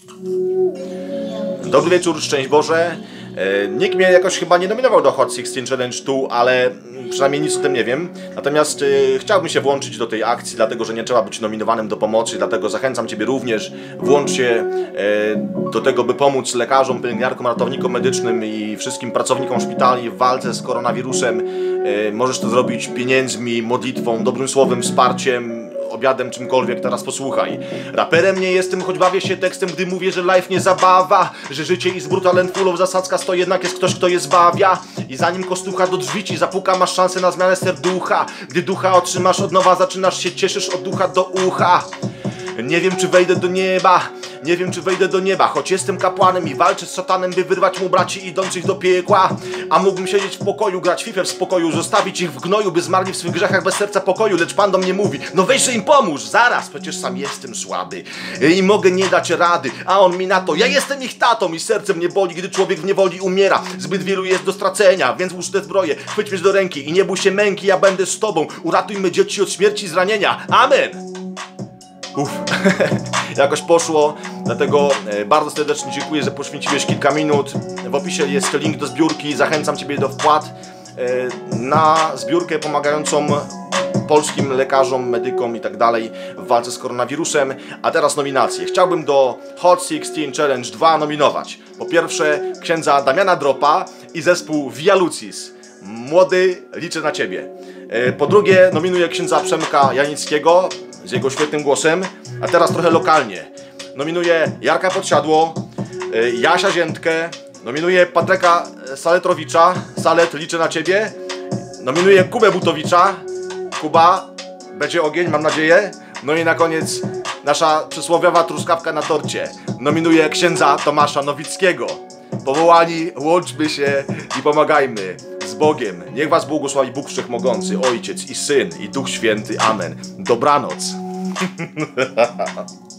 Dobry wieczór, szczęść Boże. Nikt mnie jakoś chyba nie nominował do Hot 16 Challenge 2, ale przynajmniej nic o tym nie wiem. Natomiast chciałbym się włączyć do tej akcji, dlatego że nie trzeba być nominowanym do pomocy, dlatego zachęcam Ciebie również. Włącz się do tego, by pomóc lekarzom, pielęgniarkom, ratownikom medycznym i wszystkim pracownikom szpitali w walce z koronawirusem. Możesz to zrobić pieniędzmi, modlitwą, dobrym słowem, wsparciem, obiadem, czymkolwiek. Teraz posłuchaj. Raperem nie jestem, choć bawię się tekstem, gdy mówię, że life nie zabawa, że życie is brutal and full of zasadzka, to jednak jest ktoś, kto je zbawia. I zanim kostucha do drzwi ci zapuka, masz szansę na zmianę serducha. Gdy ducha otrzymasz od nowa, zaczynasz się cieszysz od ducha do ucha. Nie wiem, czy wejdę do nieba, nie wiem, czy wejdę do nieba, choć jestem kapłanem i walczę z szatanem, by wyrwać mu braci idących do piekła. A mógłbym siedzieć w pokoju, grać fifę w spokoju, zostawić ich w gnoju, by zmarli w swych grzechach bez serca pokoju. Lecz Pan do mnie mówi, no weźże im pomóż, zaraz, przecież sam jestem słaby i mogę nie dać rady. A on mi na to, ja jestem ich tatą i serce mnie boli, gdy człowiek w niewoli umiera. Zbyt wielu jest do stracenia, więc łóż te zbroje, chwyć mnie do ręki i nie bój się męki, ja będę z tobą. Uratujmy dzieci od śmierci i zranienia. Amen! Jakoś poszło, dlatego bardzo serdecznie dziękuję, że poświęciłeś kilka minut. W opisie jest link do zbiórki, zachęcam Ciebie do wpłat na zbiórkę pomagającą polskim lekarzom, medykom i tak dalej w walce z koronawirusem. A teraz nominacje. Chciałbym do Hot 16 Challenge 2 nominować. Po pierwsze księdza Damiana Dropa i zespół Via Lucis. Młody, liczę na Ciebie. Po drugie nominuję księdza Przemka Janickiego z jego świetnym głosem. A teraz trochę lokalnie. Nominuję Jarka Podsiadło, Jasia Ziętkę, nominuję Patryka Saletrowicza, Salet, liczę na Ciebie. Nominuję Kubę Butowicza, Kuba, będzie ogień, mam nadzieję. No i na koniec nasza przysłowiowa truskawka na torcie. Nominuję księdza Tomasza Nowickiego. Powołani, łączmy się i pomagajmy z Bogiem. Niech Was błogosławi Bóg Wszechmogący, Ojciec i Syn i Duch Święty. Amen. Dobranoc.